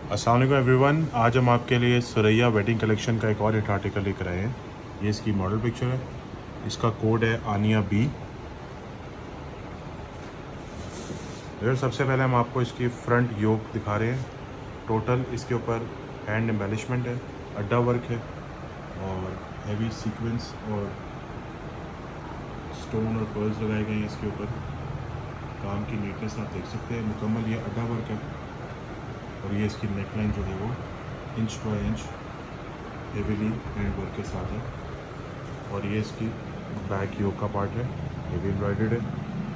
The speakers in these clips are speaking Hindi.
अस्सलाम वालेकुम एवरीवन। आज हम आपके लिए सुरैया वेडिंग कलेक्शन का एक और हिट आर्टिकल लेकर आए हैं। ये इसकी मॉडल पिक्चर है, इसका कोड है आनिया बी। फिर सबसे पहले हम आपको इसकी फ्रंट योक दिखा रहे हैं। टोटल इसके ऊपर हैंड एम्बेलिशमेंट है, अड्डा वर्क है और हैवी सीक्वेंस और स्टोन और पर्ल्स लगाए गए हैं। इसके ऊपर काम की नीटनेस आप देख सकते हैं। मुकम्मल ये अड्डा वर्क है और ये इसकी नेकलाइन जो है वो inch by inch heavily hand work के साथ है। और ये इसकी बैक योक का पार्ट है, ये भी एम्ब्रॉयडर्ड है।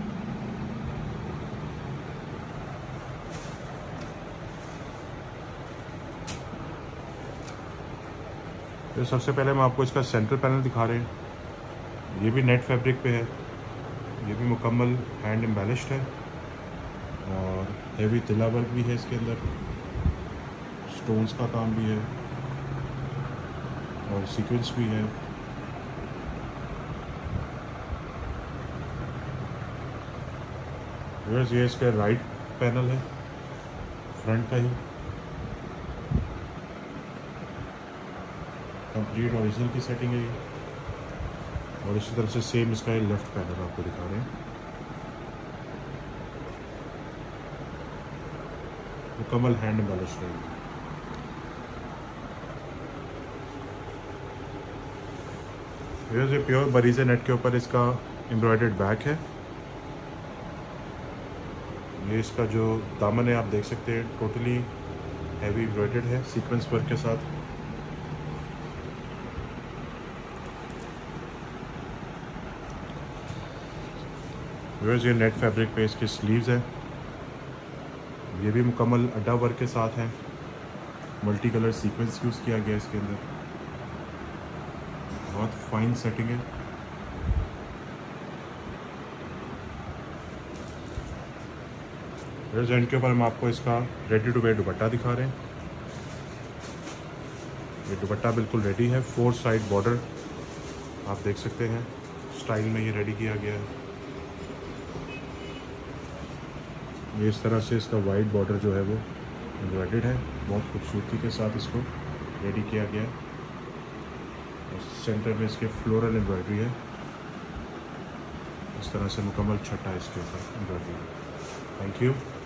तो सबसे पहले हम आपको इसका सेंट्रल पैनल दिखा रहे हैं। ये भी नेट फैब्रिक पे है, ये भी मुकम्मल हैंड एम्बेलिश्ड है और हेवी तिला वर्क भी है इसके अंदर, स्टोन्स का काम भी है और सीक्वेंस भी है। ये इसका राइट पैनल है, फ्रंट का ही कंप्लीट ओरिजिनल की सेटिंग है ये। और इसी तरह से सेम इसका लेफ्ट पैनल आपको दिखा रहे हैं। मुकम्मल हैंड एम्बेलिश्ड है। ये प्योर बरीज़े नेट के ऊपर इसका एम्ब्रॉयडर्ड बैक है। ये इसका जो दामन है आप देख सकते हैं, टोटली हैवी एम्ब्रॉयडर्ड है सीक्वेंस वर्क के साथ। ये नेट फैब्रिक पे इसकी स्लीव्स है, ये भी मुकम्मल अड्डा वर्क के साथ है। मल्टी कलर सीक्वेंस यूज़ किया गया इसके अंदर, बहुत फाइन सेटिंग है। एंड के ऊपर हम आपको इसका रेडी टू वेयर दुपट्टा दिखा रहे हैं। ये दुपट्टा बिल्कुल रेडी है, 4 साइड बॉर्डर आप देख सकते हैं स्टाइल में ये रेडी किया गया है। ये इस तरह से इसका वाइड बॉर्डर जो है वो एम्ब्रॉयडर्ड है, बहुत खूबसूरती के साथ इसको रेडी किया गया है। और सेंटर में इसके फ्लोरल एम्ब्रॉयडरी है, इस तरह से मुकम्मल छट्टा इसके ऊपर एम्ब्रॉयडरी है। Thank you.